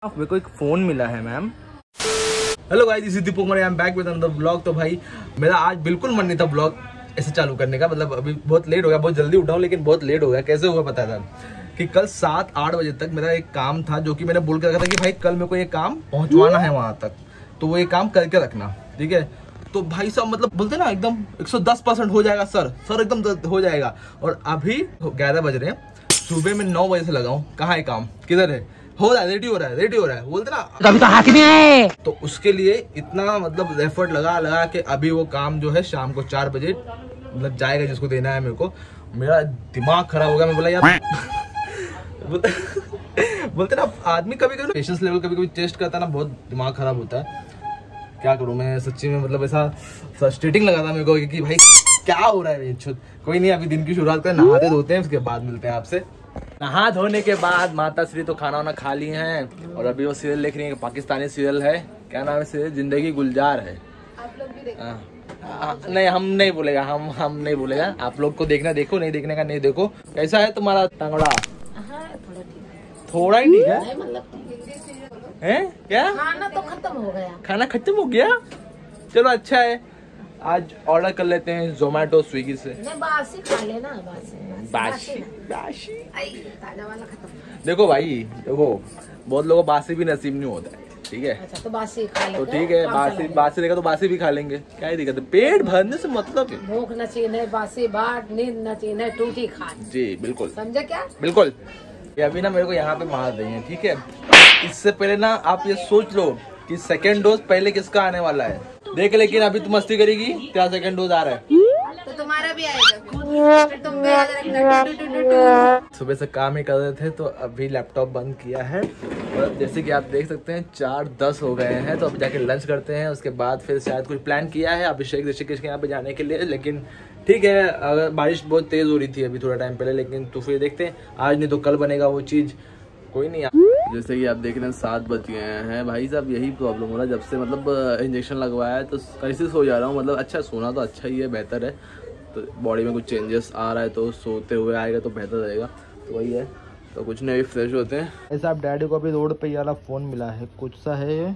मेरे को एक फोन मिला है ma'am. Hello guys, this is Deepak I am back with another vlog. तो भाई मेरा आज बिल्कुल मन नहीं था व्लॉग ऐसे चालू करने का, मतलब अभी बहुत लेट हो गया, बहुत जल्दी उठा हूँ लेकिन बहुत लेट हो गया। कैसे हुआ पता था कि कल 7-8 बजे तक मेरा एक काम था जो कि मैंने बोल के रखा था कि भाई कल मेरे को ये काम पहुंचवाना है वहां तक, तो वो ये काम करके रखना, ठीक है। तो भाई साहब मतलब बोलते ना एकदम 110% हो जाएगा सर एकदम हो जाएगा। और अभी 11 बज रहे हैं, सुबह में 9 बजे से लगा हूँ। कहाँ है काम, किधर है, हो रहा है, रेडी हो रहा है बोलते ना, अभी तो हाथ में आए। तो उसके लिए इतना मतलब एफर्ट लगा के अभी वो काम जो है शाम को 4 बजे मतलब जाएगा, जिसको देना है मेरे को। मेरा दिमाग खराब हो गया। मैं बोला यार बोलते ना आदमी कभी कभी पेशेंस लेवल कभी टेस्ट करता है ना, बहुत दिमाग खराब होता है। क्या करूं मैं सच्ची में, मतलब ऐसा फ्रस्ट्रेटिंग लगा था मेरे को कि भाई क्या हो रहा है। कोई नहीं, अभी दिन की शुरुआत करें, नहाते धोते हैं, उसके बाद मिलते हैं आपसे। नहा धोने के बाद माता श्री तो खाना वाना खा ली हैं और अभी वो सीरियल देख रही है, पाकिस्तानी सीरियल है। क्या नाम है सीरियल? जिंदगी गुलजार है। आप लोग भी देखो। नहीं, हम नहीं बोलेगा, हम नहीं बोलेगा। आप लोग को देखना देखो, नहीं देखने का नहीं देखो। कैसा है तुम्हारा तंगड़ा? थोड़ा ही ठीक है, मतलब हैं? क्या खाना तो खत्म हो गया, खाना खत्म हो गया? चलो अच्छा है, आज ऑर्डर कर लेते हैं जोमेटो स्विगी से। नहीं बासी खा लेना, बासी ताजा वाला खत्म। देखो भाई देखो, बहुत लोगों को बासी भी नसीब नहीं होता है, ठीक है। अच्छा तो बासी खा लेंगे, तो ठीक है, बासी देगा तो बासी भी खा लेंगे, क्या ही दिक्कत है। पेट भरने से मतलब है, भूख न चाहिए, बासी बाट, नींद न चाहिए, टूटी खा। जी बिल्कुल, समझे क्या? बिल्कुल। ये अभी ना मेरे को यहाँ पे मार रही है, ठीक है। इससे पहले ना आप ये सोच लो कि सेकेंड डोज पहले किसका आने वाला है, देख। लेकिन अभी तुम मस्ती करेगी, तेरा सेकेंड डोज आ रहा है तो तुम्हारा भी आएगा, फिर तुम भी याद रखना। सुबह से काम ही कर रहे थे तो अभी लैपटॉप बंद किया है और जैसे कि आप देख सकते हैं 4:10 हो गए हैं। तो अब जाके लंच करते हैं, उसके बाद फिर शायद कुछ प्लान किया है अभिषेक ऋषिकेश के यहाँ पे जाने के लिए। लेकिन ठीक है, अगर बारिश बहुत तेज़ हो रही थी अभी थोड़ा टाइम पहले, लेकिन तो फिर देखते हैं, आज नहीं तो कल बनेगा वो चीज़, कोई नहीं। जैसे कि आप देख रहे हैं 7 बज गए हैं भाई साहब। यही प्रॉब्लम हो रहा है जब से मतलब इंजेक्शन लगवाया है, तो कैसे सो जा रहा हूँ। मतलब अच्छा सोना तो अच्छा ही है, बेहतर है। तो बॉडी में कुछ चेंजेस आ रहा है तो सोते हुए आएगा तो बेहतर रहेगा, तो वही है। तो कुछ नहीं, फ्रेश होते हैं। ऐसा आप डैडी को अभी रोड पे ये वाला फ़ोन मिला है, कुछ सा है ये,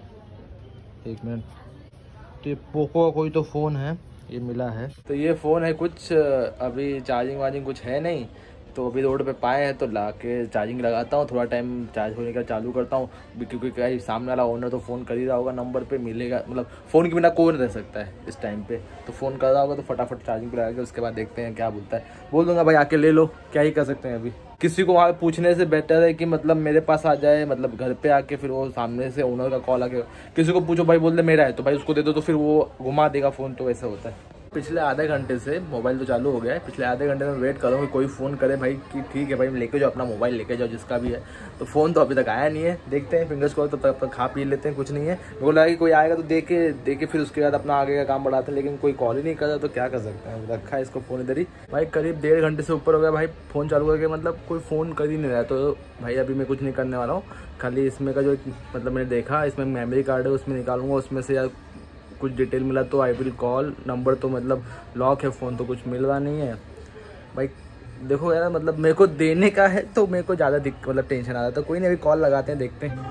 1 मिनट। तो ये पोको का कोई तो फ़ोन है, ये मिला है। तो ये फ़ोन है कुछ, अभी चार्जिंग वार्जिंग कुछ है नहीं, तो अभी रोड पे पाए हैं तो ला के चार्जिंग लगाता हूँ, थोड़ा टाइम चार्ज होने का चालू करता हूँ। क्योंकि क्या सामने वाला ओनर तो फ़ोन कर ही रहा होगा, नंबर पे मिलेगा, मतलब फ़ोन के बिना कौन रह सकता है इस टाइम पे। तो फ़ोन कर रहा होगा तो फटाफट चार्जिंग पे लगा के उसके बाद देखते हैं क्या बोलता है। बोल दूंगा भाई आके ले लो, क्या ही कर सकते हैं अभी। किसी को वहाँ पूछने से बेटर है कि मतलब मेरे पास आ जाए, मतलब घर पे आके फिर वो सामने से ओनर का कॉल आके किसी को पूछो भाई बोल दे मेरा है तो भाई उसको दे दो, तो फिर वो घुमा देगा फ़ोन, तो वैसा होता है। पिछले आधे घंटे से मोबाइल तो चालू हो गया है, पिछले आधे घंटे में वेट करूँगा कोई फ़ोन करे भाई कि ठीक है भाई लेके जाओ अपना मोबाइल, लेके जाओ जिसका भी है। तो फ़ोन तो अभी तक आया नहीं है, देखते हैं, फिंगर्स क्रॉस। तो तब तक खा पी लेते हैं, कुछ नहीं है। मेरे को लगा कि कोई आएगा तो देखे फिर उसके बाद अपना आगे का काम बढ़ाते हैं, लेकिन कोई कॉल ही नहीं कर रहा तो क्या कर सकते हैं। रखा है इसको फ़ोन इधर ही भाई, करीब 1.5 घंटे से ऊपर हो गया भाई फ़ोन चालू करके, मतलब कोई फ़ोन कर ही नहीं रहा। तो भाई अभी मैं कुछ नहीं करने वाला हूँ, खाली इसमें का जो मतलब मैंने देखा इसमें मेमोरी कार्ड है उसमें निकालूंगा, उसमें से यार कुछ डिटेल मिला तो आई विल कॉल। नंबर तो मतलब लॉक है फ़ोन, तो कुछ मिल रहा नहीं है भाई। देखो यार मतलब मेरे को देने का है तो मेरे को ज़्यादा मतलब टेंशन आ रहा था। कोई नहीं, अभी कॉल लगाते हैं, देखते हैं।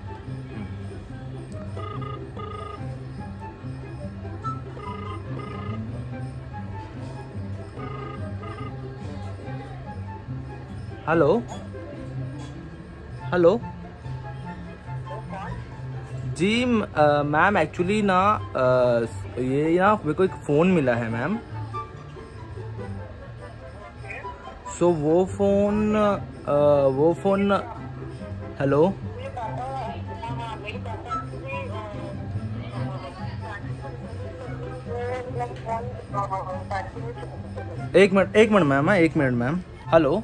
हेलो हेलो जी मैम, एक्चुअली ना ये ना मेरे को एक फ़ोन मिला है मैम। सो वो फ़ोन हेलो एक minute ma'am, 1 minute ma'am. Hello,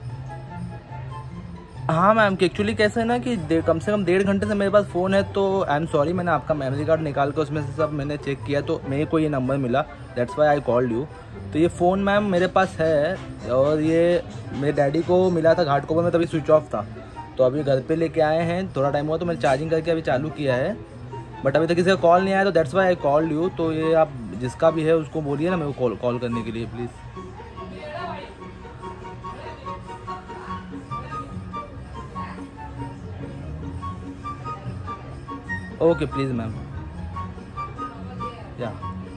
हाँ मैम, कि एक्चुअली कैसे है ना कि कम से कम 1.5 घंटे से मेरे पास फ़ोन है, तो आई एम सॉरी, मैंने आपका मेमोरी कार्ड निकाल के उसमें से सब मैंने चेक किया तो मेरे को ये नंबर मिला, that's why I called you. तो ये फ़ोन मैम मेरे पास है और ये मेरे डैडी को मिला था घाटकोपर में, तभी स्विच ऑफ था। तो अभी घर पे लेके आए हैं, थोड़ा टाइम हुआ तो मैंने चार्जिंग करके अभी चालू किया है, बट अभी तक किसी का कॉल नहीं आया, तो that's why I called you. तो ये आप जिसका भी है उसको बोलिए ना मेरे को कॉल करने के लिए प्लीज़। Okay please ma'am. या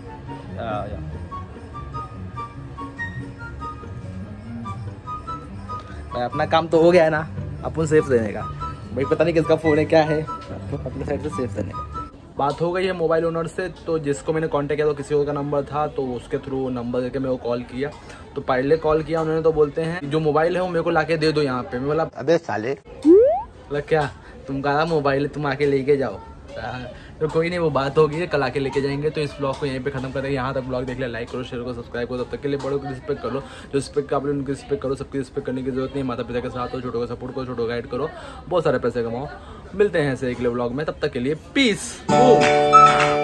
भाई अपना काम तो हो गया है ना, अपन सेफ देने का। भाई पता नहीं किसका फ़ोन है क्या है, अपने साइड से सेफ देने का। बात हो गई है मोबाइल ओनर से, तो जिसको मैंने कांटेक्ट किया तो किसी और का नंबर था, तो उसके थ्रू नंबर देके मेरे को कॉल किया। तो पहले कॉल किया उन्होंने, तो बोलते हैं जो मोबाइल है वो मेरे को लाके दे दो यहाँ पे। मैं बोला अबे साले, बोला क्या तुम कहा मोबाइल है, तुम आके लेके जाओ। तो कोई नहीं, वो बात होगी, कल आके लेके जाएंगे। तो इस ब्लॉग को यहीं पे खत्म करेंगे। यहाँ तक ब्लॉग देख लिया, लाइक करो, शेयर करो, सब्सक्राइब करो। तब तक के लिए बड़ों की रिस्पेक्ट करो, जो रिस्पेक्ट आप लोग उनकी रिस्पेक्ट करो। सबकी रिस्पेक्ट करने की जरूरत नहीं, माता पिता के साथ हो, छोटों का सपोर्ट करो, छोटों का गाइड करो, बहुत सारे पैसे कमाओ। मिलते हैं ऐसे अगले ब्लॉग में, तब तक के लिए पीस।